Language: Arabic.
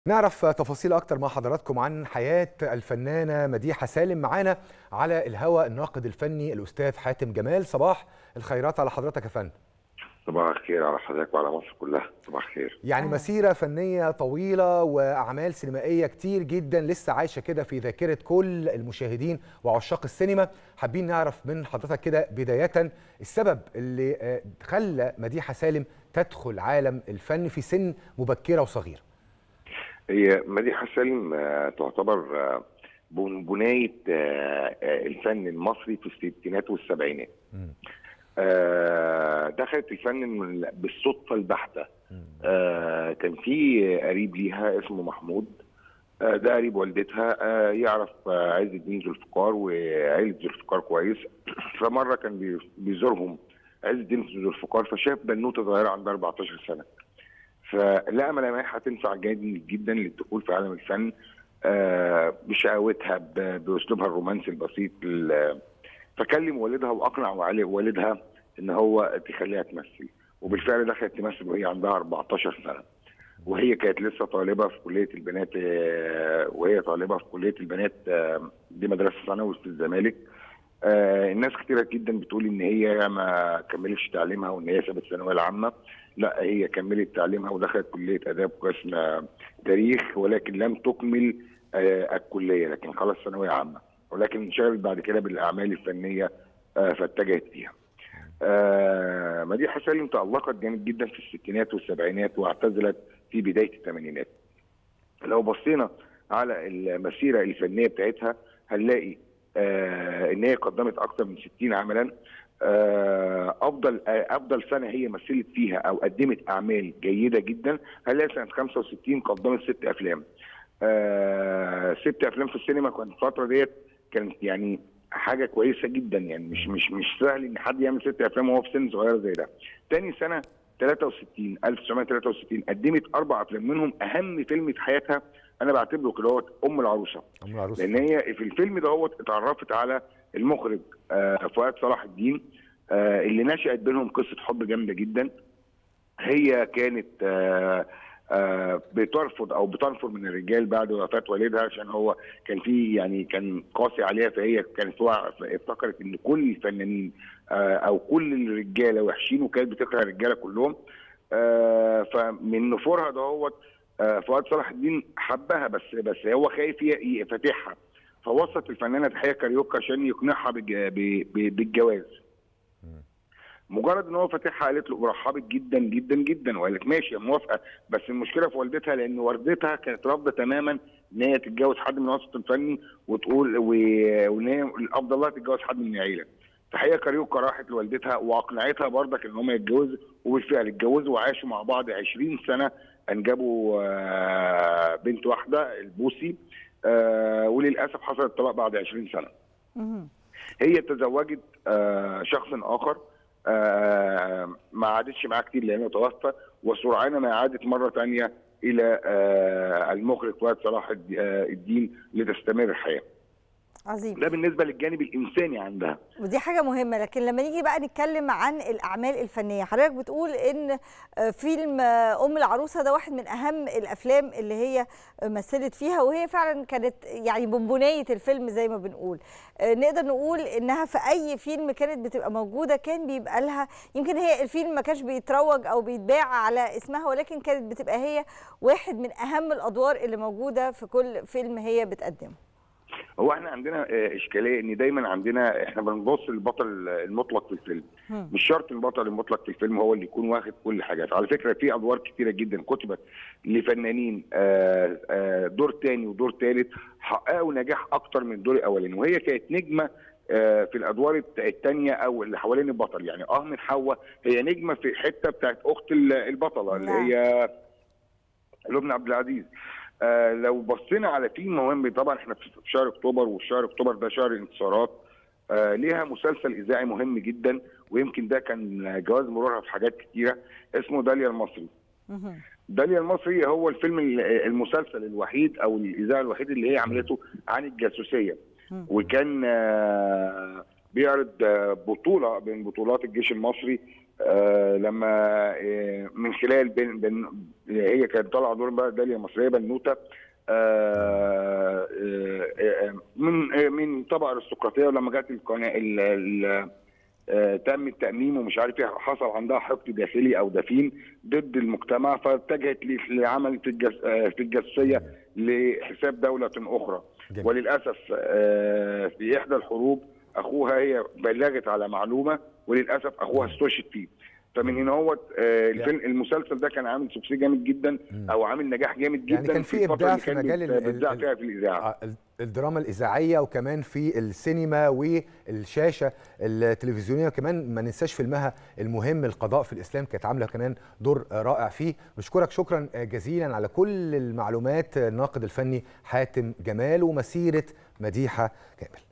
نعرف تفاصيل أكتر مع حضراتكم عن حياة الفنانة مديحة سالم. معانا على الهواء الناقد الفني الأستاذ حاتم جمال. صباح الخيرات على حضرتك يا فندم. صباح الخير على حضرتك وعلى مصر كلها. صباح الخير. يعني مسيرة فنية طويلة وأعمال سينمائية كتير جدا لسه عايشة كده في ذاكرة كل المشاهدين وعشاق السينما. حابين نعرف من حضرتك كده بداية السبب اللي خلى مديحة سالم تدخل عالم الفن في سن مبكرة وصغيرة. هي مديحة سالم تعتبر بناية الفن المصري في الستينات والسبعينات. دخلت الفن بالصدفة البحتة. كان في قريب ليها اسمه محمود، ده قريب والدتها، يعرف عز الدين ذو الفقار وعائلة ذو الفقار كويس. فمرة كان بيزورهم عز الدين ذو الفقار، فشاف بنوتة صغيرة عندها 14 سنة، فلقى ملامحها تنفع جدا للدخول في عالم الفن بشقاوتها باسلوبها الرومانسي البسيط. فكلم والدها واقنع والدها ان هو تخليها تمثل، وبالفعل دخلت تمثل وهي عندها 14 سنه، وهي كانت لسه طالبه في كليه البنات. دي مدرسه ثانوي في الزمالك. الناس كتيرة جدا بتقول ان هي ما كملتش تعليمها وان هي سابت الثانويه العامه. لا، هي كملت تعليمها ودخلت كليه اداب قسم تاريخ، ولكن لم تكمل الكليه، لكن خلص ثانويه عامه، ولكن انشغلت بعد كده بالاعمال الفنيه فاتجهت فيها. مديحة سالم تألقت جامد جدا في الستينات والسبعينات واعتزلت في بدايه الثمانينات. لو بصينا على المسيره الفنيه بتاعتها هنلاقي ان هي قدمت اكثر من 60 عملا. افضل سنه هي مثلت فيها او قدمت اعمال جيده جدا هنلاقي سنه 65 قدمت 6 افلام. 6 افلام في السينما كانت الفتره ديت كانت يعني حاجه كويسه جدا، يعني مش سهل ان حد يعمل 6 افلام وهو في سن صغير زي ده. تاني سنه 1963 قدمت 4 افلام، منهم اهم فيلم في حياتها انا بعتبره كده هو ام العروسه. لان هي في الفيلم ده اتعرفت على المخرج فؤاد صلاح الدين، اللي نشأت بينهم قصه حب جامده جدا. هي كانت بترفض او بتنفر من الرجال بعد وفاه والدها، عشان هو كان قاسي عليها، فهي كانت افتكرت ان كل الفنانين او كل الرجاله وحشين، وكانت بتكره الرجاله كلهم. فمن نفورها ده فؤاد صلاح الدين حبها، بس هو خايف يفتحها، فوسط الفنانه تحيه كاريوكا عشان يقنعها بالجواز. مجرد ان هو فاتحها قالت له ورحبت جدا جدا جدا وقالت ماشي موافقه، بس المشكله في والدتها، لان والدتها كانت رافضه تماما ان هي تتجوز حد من الوسط الفني وتقول وان هي الافضل لها تتجوز حد من العيله. تحيه كاريوكا راحت لوالدتها واقنعتها برضك ان هم يتجوزوا، وبالفعل اتجوزوا وعاشوا مع بعض 20 سنه، انجبوا بنت واحده البوسي، وللاسف حصل الطلاق بعد 20 سنه. هي تزوجت شخص اخر ما عادتش معاه كتير لانه توفى، وسرعان ما عادت مره ثانيه الى المخرج فؤاد صلاح الدين لتستمر الحياه. عظيم. ده بالنسبه للجانب الانساني عندها، ودي حاجه مهمه. لكن لما نيجي بقى نتكلم عن الاعمال الفنيه، حضرتك بتقول ان فيلم ام العروسه ده واحد من اهم الافلام اللي هي مثلت فيها، وهي فعلا كانت يعني بونبونيه الفيلم زي ما بنقول. نقدر نقول انها في اي فيلم كانت بتبقى موجوده كان بيبقى لها، يمكن هي الفيلم ما كانش بيتروج او بيتباع على اسمها، ولكن كانت بتبقى هي واحد من اهم الادوار اللي موجوده في كل فيلم هي بتقدمه. هو احنا عندنا اشكاليه ان دايما احنا بنبص للبطل المطلق في الفيلم. مش شرط البطل المطلق في الفيلم هو اللي يكون واخد كل حاجه. على فكره في ادوار كتيره جدا كتبت لفنانين دور تاني ودور ثالث حققوا نجاح اكتر من الدور الاولاني، وهي كانت نجمه في الادوار الثانيه او اللي حوالين البطل. يعني من حواء هي نجمه في الحته بتاعت اخت البطله اللي هي لبنى عبد العزيز. لو بصينا على فيلم مهم، طبعا احنا في شهر اكتوبر، وشهر اكتوبر ده شهر انتصارات، ليها مسلسل اذاعي مهم جدا، ويمكن ده كان جواز مرورها في حاجات كتيره، اسمه داليا المصري. داليا المصري هو الفيلم المسلسل الوحيد او الاذاعي الوحيد اللي هي عملته عن الجاسوسيه، وكان بيعرض بطوله من بطولات الجيش المصري لما من خلال هي كانت طالعه دور بقى داليا مصريه بنوته من طبقه ارستقراطيه، ولما جت القناه تم التأميم ومش عارف ايه، حصل عندها حقد داخلي او دفين ضد المجتمع، فاتجهت لعمل في الجاسوسيه لحساب دوله اخرى. جميل. وللاسف في احدى الحروب اخوها هي بلغت على معلومه، وللاسف اخوها استشهد فيه. فمن هنا هو المسلسل ده كان عامل سكسي جامد جدا، او عامل نجاح جامد جدا. يعني كان في ابداع في مجال فيها في الاذاعه، الدراما الاذاعيه، وكمان في السينما والشاشه التلفزيونيه، وكمان ما ننساش فيلمها المهم القضاء في الاسلام، كانت عامله كمان دور رائع فيه. بشكرك شكرا جزيلا على كل المعلومات الناقد الفني حاتم جمال ومسيره مديحه كامل.